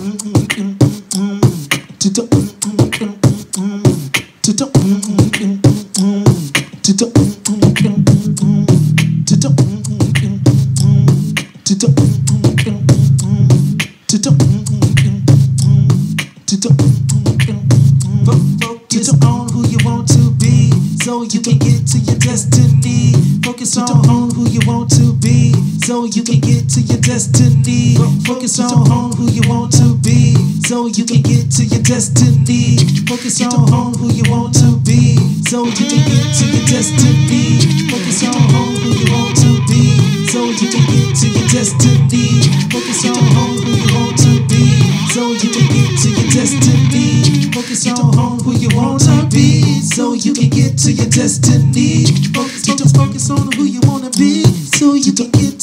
Focus on who you want to be, so you can get to your destiny. Focus on who you want to be, so you can get to your destiny. Focus on who you want to be, so you can get to your destiny. Focus on who you want to be, so you can get to your destiny. Focus on who you want to be, so you can get to your destiny. Focus on who you want to be, so you can get to your destiny. Focus on who you want to be, so you can get to your destiny. Focus on who you wanna be, so you can get